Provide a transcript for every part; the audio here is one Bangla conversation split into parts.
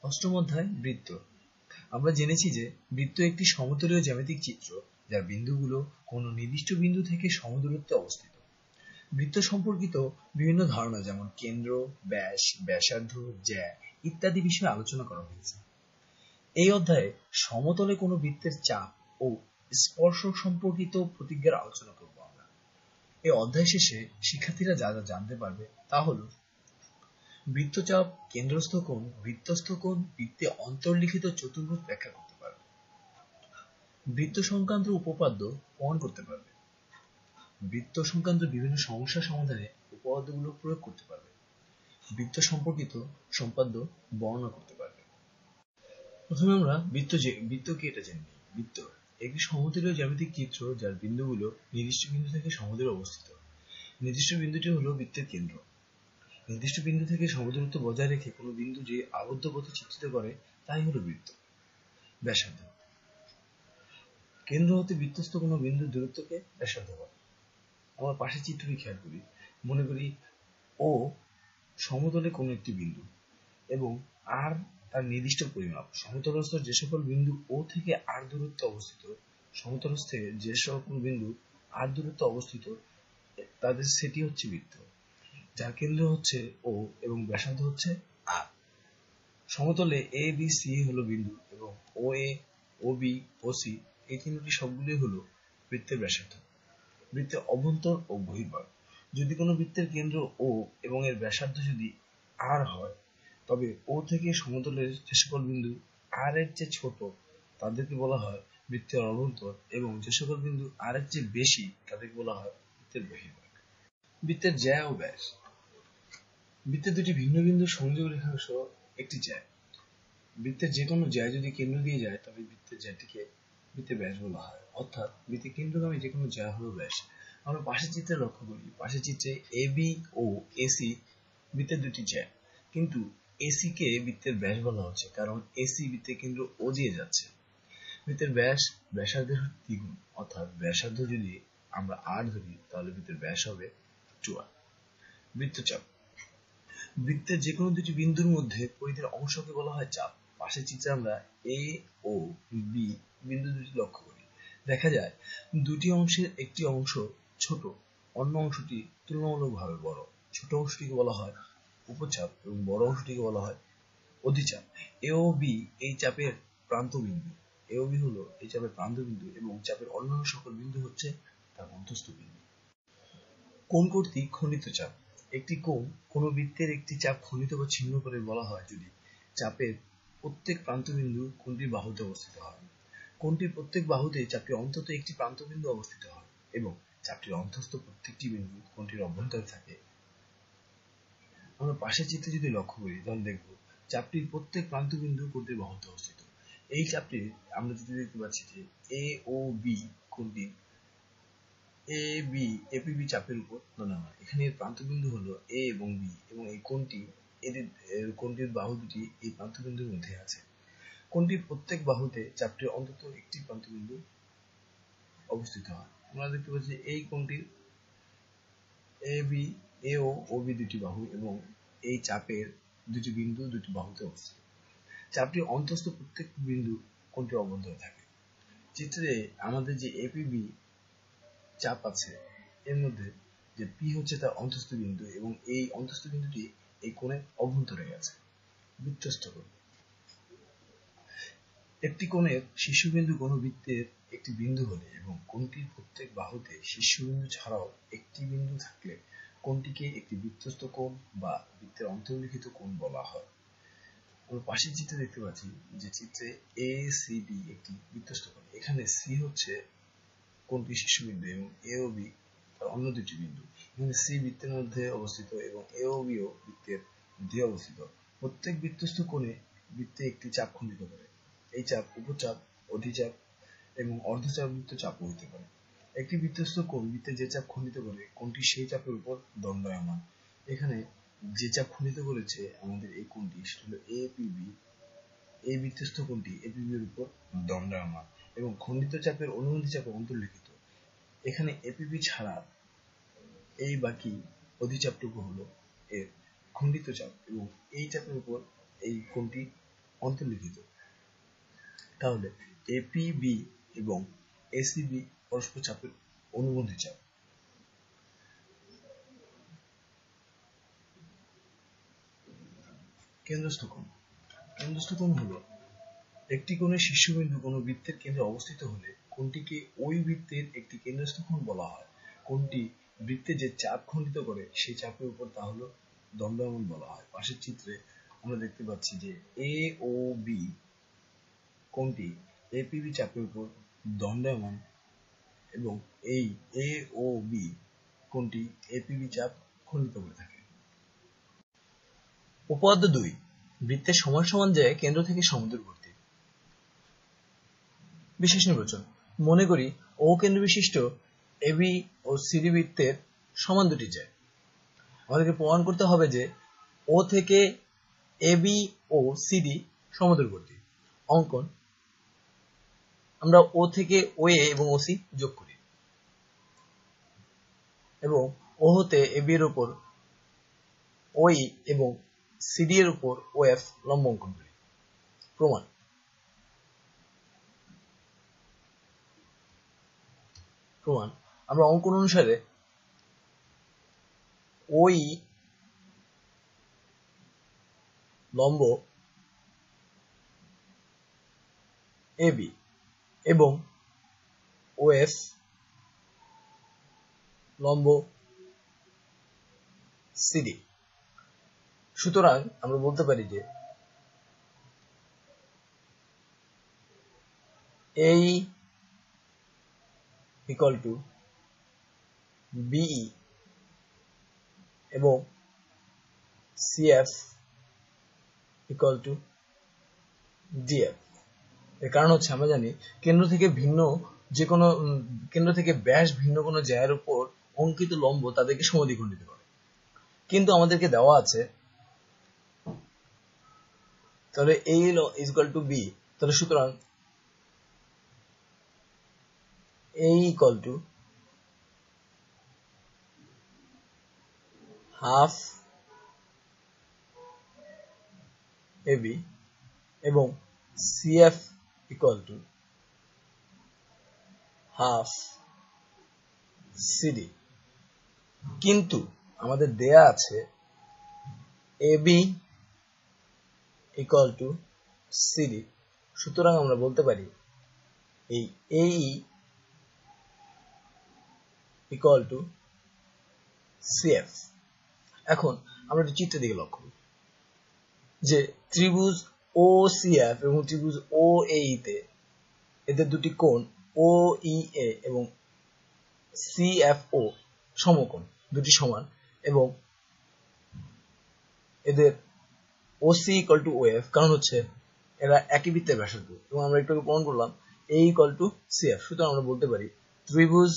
অষ্টম অধ্যায় বৃত্ত। আমরা জেনেছি যে বৃত্ত একটি সমতলীয় জ্যামিতিক চিত্র যার বিন্দুগুলো কোনো নির্দিষ্ট বিন্দু থেকে সমদূরত্বে অবস্থিত। বৃত্ত সম্পর্কিত বিভিন্ন ধারণা যেমন কেন্দ্র, ব্যাস, ব্যাসার্ধ, জ্যা ইত্যাদি বিষয়ে আলোচনা করা হয়েছে। এই অধ্যায়ে সমতলে কোনো বৃত্তের চাপ ও স্পর্শক সম্পর্কিত প্রতিজ্ঞার আলোচনা করব আমরা। এই অধ্যায় শেষে শিক্ষার্থীরা যা যা জানতে পারবে তা হল বৃত্তচাপ, কেন্দ্রস্থ কোণ, বৃত্তস্থ কোণ, বৃত্তে অন্তর্লিখিত চতুর্ভুজ ব্যাখ্যা করতে পারবে, বৃত্ত সংক্রান্ত উপপাদ্য প্রমাণ করতে পারবে, বৃত্ত সংক্রান্ত বিভিন্ন সমস্যা সমাধানে উপপাদ্যগুলো প্রয়োগ করতে পারবে, বৃত্ত সম্পর্কিত সম্পাদ্য বর্ণনা করতে পারবে। প্রথমে আমরা বৃত্ত কি এটা জেনে নিই। বৃত্ত একটি সমতলীয় জ্যামিতিক চিত্র যার বিন্দুগুলো নির্দিষ্ট বিন্দু থেকে সমদূরে অবস্থিত। নির্দিষ্ট বিন্দুটি হলো বৃত্তের কেন্দ্র। নির্দিষ্ট বিন্দু থেকে সমদূরত্ব বজায় রেখে কোনো বিন্দু যে আবদ্ধ পথে চিত্রিত করে তাই হলো বৃত্ত। ব্যাসার্ধ কেন্দ্র হতে বৃত্তস্থ কোনো বিন্দুর দূরত্বকে ব্যাসার্ধ বলে। আমরা পাশের চিত্রটি খেয়াল করি। মনে করি ও সমতলে কোনো একটি বিন্দু এবং আর তার নির্দিষ্ট পরিমাপ। সমতলস্থ যে সকল বিন্দু ও থেকে আর দূরত্বে অবস্থিত, সমতলস্থে যে সকল বিন্দু আর দূরত্বে অবস্থিত তাদের সেটি হচ্ছে বৃত্ত, যার কেন্দ্র হচ্ছে ও এবং ব্যাসার্ধ হচ্ছে আর। সমতলে এ বি সি হলো বিন্দু এবং ও এ, ও বি, ও সি এই তিনটি সবগুলি হলো বৃত্তের ব্যাসার্ধ। বৃত্তের অভ্যন্তর ও বহির্ভাগ। যদি কোনো বৃত্তের কেন্দ্র ও এবং এর ব্যাসার্ধ যদি আর হয়, তবে ও থেকে সমতলের যে সকল বিন্দু আর এর চেয়ে ছোট তাদেরকে বলা হয় বৃত্তের অভ্যন্তর, এবং যে সকল বিন্দু আর এর চেয়ে বেশি তাদেরকে বলা হয় বৃত্তের বহির্ভাগ। বৃত্তের জ্যা ও ব্যাস। বৃত্তের দুটি ভিন্ন বিন্দুর সংযোগ রেখাংশ একটি জ্যা। বৃত্তের যে কোনো জ্যা যদি কেন্দ্র দিয়ে যায় তবে বৃত্তের জ্যাটিকে বৃত্তের ব্যাস বলা হয়, অর্থাৎ বৃত্তের কেন্দ্রগামী যে কোনো জ্যা হলো ব্যাস। আমরা পাশের চিত্রে লক্ষ্য করি, পাশের চিত্রে এ বি ও এসি বৃত্তের দুটি জ্যা, কিন্তু এসি কে বৃত্তের ব্যাস বলা হচ্ছে কারণ এসি বৃত্তের কেন্দ্র ও দিয়ে যাচ্ছে। বৃত্তের ব্যাস ব্যাসার্ধের দ্বিগুণ, অর্থাৎ ব্যাসার্ধ যদি আমরা আর ধরি তাহলে বৃত্তের ব্যাস হবে 2r। বৃত্তচাপ। বৃত্তের যে কোনো দুটি বিন্দুর মধ্যে পরিধির অংশকে বলা হয় চাপ। পাশের চিত্রে আমরা এ ও বি বিন্দু দুটি লক্ষ্য করি। দেখা যায় দুটি অংশের একটি অংশ ছোট, অন্য অংশটি তুলনামূলকভাবে বড়। ছোট অংশটিকে বলা হয় উপচাপ এবং বড় অংশটিকে বলা হয় অধিচাপ। এ ও বি এই চাপের প্রান্ত বিন্দু। এ ও বি হলো এই চাপের প্রান্ত বিন্দু এবং চাপের অন্যান্য সকল বিন্দু হচ্ছে তার মধ্যস্থ বিন্দু। কোণ কর্তৃক খণ্ডিত চাপ। একটি কোণ কোনো বৃত্তের একটি চাপ খণ্ডিত বা ছিন্ন করে বলা হয় যদি চাপের প্রত্যেক প্রান্তবিন্দু কোণটির বাহুতে অবস্থিত হয়। কোণটির প্রত্যেক বাহুতে চাপটির অন্তত একটি প্রান্তবিন্দু অবস্থিত হয় এবং চাপটির অন্তঃস্থ প্রত্যেকটি বিন্দু কোণটির অভ্যন্তরে থাকে। আমরা পাশের চিত্রে যদি লক্ষ্য করি তাহলে দেখব চাপটির প্রত্যেক প্রান্তবিন্দু কোণটির বাহুতে অবস্থিত। এই চাপটি আমরা যদি দেখতে পাচ্ছি যে এ ও বি কোণটি এপিবি চাপের উপর দণ্ডায়মান। এখানে এর প্রান্তবিন্দু হলো এ এবং বি এবং এই কোণটির বাহু দুটি এই প্রান্তবিন্দুর মধ্যে আছে। কোণটির প্রত্যেক বাহুতে চাপটির অন্তত একটি প্রান্তবিন্দু অবস্থিত হয়। আমরা দেখতে পাচ্ছি এই কোণটির এ ও বি দুটি বাহু এবং এই চাপের দুটি বিন্দু দুটি বাহুতে অবস্থিত। চাপটির অন্তঃস্থ প্রত্যেক বিন্দু কোণটির অভ্যন্তরে থাকে। চিত্রে আমাদের যে এপিবি চাপ আছে এর মধ্যে যে পি হচ্ছে তার অন্তঃস্থ বিন্দু এবং এই অন্তঃস্থ বিন্দুটি এই কোণের অভ্যন্তরে আছে। বৃত্তস্থ কোণ। একটি কোণের শীর্ষবিন্দু কোনো বৃত্তের একটি বিন্দু হলে এবং কোণটির প্রত্যেক বাহুতে শীর্ষবিন্দু ছাড়াও একটি বিন্দু থাকলে কোণটিকে একটি বৃত্তস্থ কোণ বা বৃত্তের অন্তর্লিখিত কোণ বলা হয়। আমরা পাশের চিত্রে দেখতে পাচ্ছি যে চিত্রে এ সি ডি একটি বৃত্তস্থ কোণ। এখানে সি হচ্ছে কোণটির শীর্ষবিন্দু এবং এ ও বি তার অন্য দুটি বিন্দু। এখানে সি বৃত্তের মধ্যে অবস্থিত এবং এ ও বি ও বৃত্তের মধ্যে অবস্থিত। প্রত্যেক বৃত্তস্থ কোণে বৃত্তে একটি চাপ খণ্ডিত করে। এই চাপ উপচাপ, অধিচাপ এবং অর্ধচাপযুক্ত চাপও হতে পারে। একটি বৃত্তস্থ কোণ বৃত্তে যে চাপ খণ্ডিত করে কোণটি সেই চাপের উপর দণ্ডায়মান। এখানে যে চাপ খণ্ডিত করেছে আমাদের এই কোণটি সেটা হলো এপিবি। এই বৃত্তস্থ কোণটি এপিবির উপর দণ্ডায়মান এবং খণ্ডিত চাপের অনুবন্ধী চাপে অন্তর্লিখিত। এখানে এপিবি ছাড়া এই বাকি অধিচাপটুকু হলো এর খণ্ডিত চাপ এবং এই চাপের উপর এই কোণটি অন্তর্লিখিত। তাহলে এপিবি এবং এসিবি পরস্পর চাপের অনুবন্ধী চাপ। কেন্দ্রস্থ কোণ। কেন্দ্রস্থ কোণ হলো একটি কোণের শীর্ষবিন্দু কোনো বৃত্তের কেন্দ্রে অবস্থিত হলে কোণটিকে ওই বৃত্তের একটি কেন্দ্রস্থ কোণ বলা হয়। কোণটি বৃত্তে যে চাপ খণ্ডিত করে সেই চাপের উপর তা হলো দণ্ডায়মান বলা হয়। পাশের চিত্রে আমরা দেখতে পাচ্ছি যে এ ও বি কোণটি এপিবি চাপের উপর দণ্ডায়মান এবং এই এ ও বি কোণটি এপিবি চাপ খণ্ডিত করে থাকে। উপপাদ্য 2, বৃত্তের সমান সমান জায়গায় কেন্দ্র থেকে সমদূরবর্তী। বিশেষ নির্বাচন। মনে করি ও কেন্দ্র বিশিষ্ট এবি ও সিডি বৃত্তের সমান দুটি যায়। আমাদেরকে প্রমাণ করতে হবে যে ও থেকে এবি ও সিডি সমদূরবর্তী। অঙ্কন। আমরা ও থেকে ওএ এবং ওসি যোগ করি এবং ও হতে এবি এর উপর ওই এবং সিডি এর উপর ওএফ লম্ব অঙ্কন করি। প্রমাণ। আমরা অঙ্কন অনুসারে ওই লম্ব এবি এবং ওএফ লম্ব সিডি। সুতরাং আমরা বলতে পারি যে এই ইকুয়াল টু বিই এবং সিএফ ইকুয়াল টু ডিএফ। এর কারণ হচ্ছে আমরা জানি কেন্দ্র থেকে ব্যাস ভিন্ন কোনো জায়ের উপর অঙ্কিত লম্ব তাদেরকে সমদ্বিখণ্ডিত করে, কিন্তু আমাদেরকে দেওয়া আছে তাহলে এ ইকুয়াল টু বি, তাহলে সুতরাং A equal to half AB এবং CF equal to half CD. কিন্তু আমাদের দেয়া আছে এবি ইকুয়াল টু সিডি, সুতরাং আমরা বলতে পারি এই এই ইকুয়াল টু সিএফ। এখন আমরা একটু চিত্রের দিকে লক্ষ্য করি যে ত্রিভুজ ও সিএফ এবং ত্রিভুজ ও এই তে এদের দুটি কোণ ও ই এ এবং সিএফও সমকোণ, দুটি সমান, এবং এদের ওসি ইকুয়াল টু ওএফ, কারণ হচ্ছে এরা একই বৃত্তের ব্যাসার্ধ, এবং আমরা একটু প্রমাণ করলাম এ ইকুয়াল টু সিএফ। সুতরাং আমরা বলতে পারি ত্রিভুজ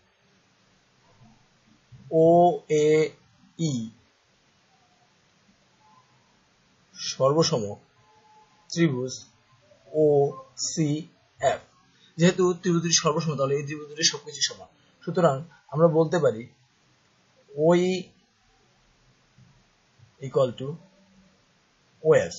ও এ ই সর্বসম ত্রিভুজ ও সি এফ। যেহেতু ত্রিভুজ দুটি সর্বসম তাহলে এই ত্রিভুজ দুটি সবকিছু সমান, সুতরাং আমরা বলতে পারি ওই ইকুয়াল টু ওএফ।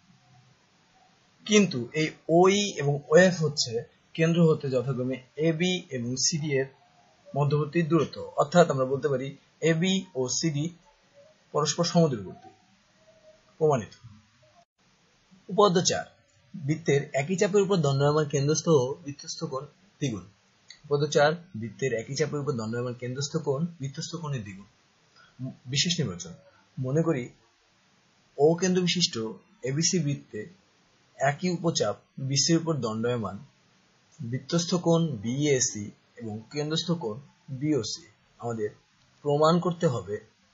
কিন্তু এই ওই এবং ওএফ হচ্ছে কেন্দ্র হতে যথাক্রমে এবি এবং সিডি এর মধ্যবর্তী দূরত্ব, অর্থাৎ আমরা বলতে পারি এবি ও সিডি পরস্পর সমদূরবর্তী। প্রমাণিত। উপপাদ্য 4, বৃত্তের একই চাপের উপর দণ্ডায়মান কেন্দ্রস্থ ও বৃত্তস্থ কোণ দ্বিগুণ। উপপাদ্য 4, বৃত্তের একই চাপের উপর দণ্ডায়মান কেন্দ্রস্থ কোণ বৃত্তস্থ কোণের দ্বিগুণ। বিশেষ নির্বাচন। মনে করি ও কেন্দ্র বিশিষ্ট এবিসি বৃত্তে একই উপচাপ বিসির উপর দণ্ডায়মান, বৃত্তস্থ কোণ বিএসি এবং কেন্দ্রস্থ কোণ বিওসি। আমাদের প্রমাণ করতে হবে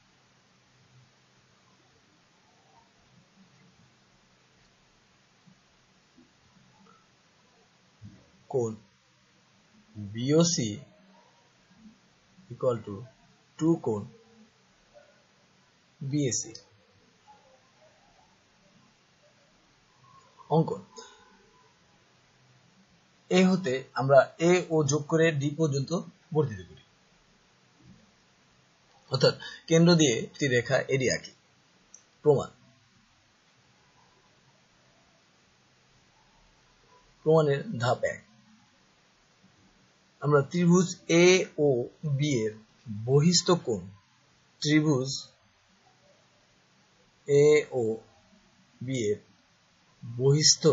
কোণ বিওসি ইকুয়াল টু 2 কোণ বিএসি। অঙ্কন। এ হতে আমরা এ ও যোগ করে ডি পর্যন্ত বর্ধিত করি, অর্থাৎ কেন্দ্র দিয়ে একটি রেখা এডি আঁকি। প্রমাণ। প্রমাণের ধাপ 1। আমরা ত্রিভুজ এ ও বি এর বহিস্থ কোণ, ত্রিভুজ এ ও বি এর বহিস্থ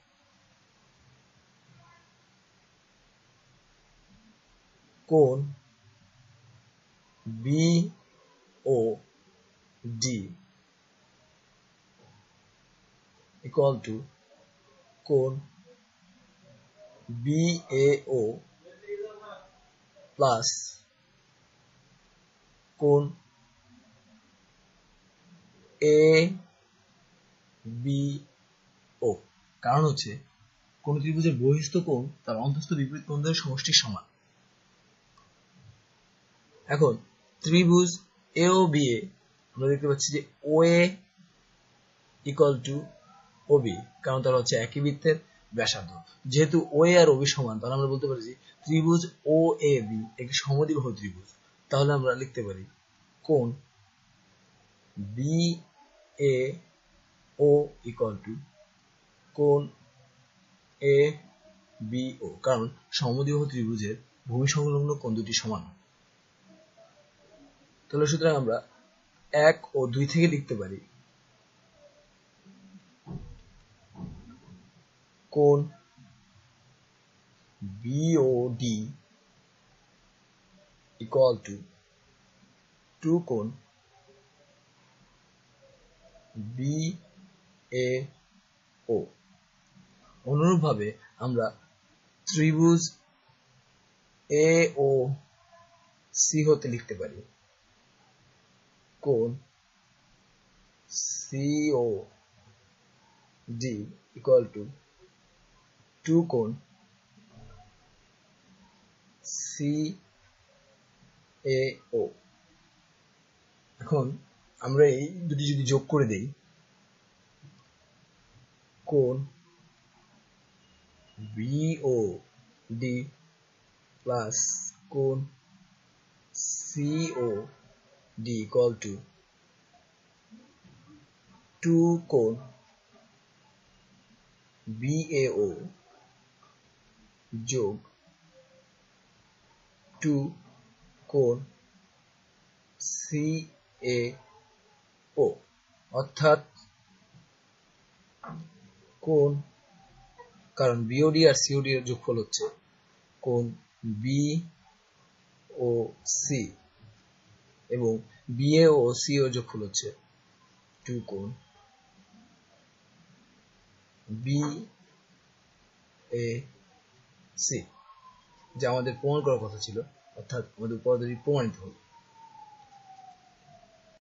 কোণ B O D equal to কোণ বি এ ও প্লাস কোণ এ বি ও। কারণ হচ্ছে কোন ত্রিভুজের বহিস্থ কোণ তার অন্তঃস্থ বিপরীত কোণদের সমষ্টির সমান। এখন ত্রিভুজ এ ও বি এ আমরা দেখতে পাচ্ছি যে O A equal to O B, কারণ তারা হচ্ছে একই বৃত্তের ব্যাসার্ধ। যেহেতু ও এ আর ও বি সমান, তাহলে আমরা বলতে পারি যে ত্রিভুজ ও এ বি একটি সমদ্বিবাহু ত্রিভুজ। তাহলে আমরা লিখতে পারি কোণ B A O equal to কোণ এ বি ও, কারণ সমদ্বিবাহু ত্রিভুজের ভূমি সংলগ্ন কোণ দুটি সমান। তাহলে সুতরাং আমরা 1 ও 2 থেকে লিখতে পারি কোণ বিওডি ইকুয়াল টু 2 কোণ বিএও। অনুরূপভাবে আমরা ত্রিভুজ এ ও সি হতে লিখতে পারি কোণ সিও ডি ইকুয়াল টু 2 কোণ সিএও। এখন আমরা এই দুটি যদি যোগ করে দেই, কোণ বিও ডি প্লাস কোণ সিও ডি ইকুয়াল টু 2 কোণ বিএও যোগ 2 কোণ সিএও, অর্থাৎ কোণ, কারণ বিওডি আর সিওডি এর যোগফল হচ্ছে কোণ বি ও সি, এবং বিএ ও সি এর যোগফল হচ্ছে 2 কোণ বি এ সি, যা আমাদের প্রমাণ করার কথা ছিল, অর্থাৎ আমাদের উপাদানটি প্রমাণিত হলো।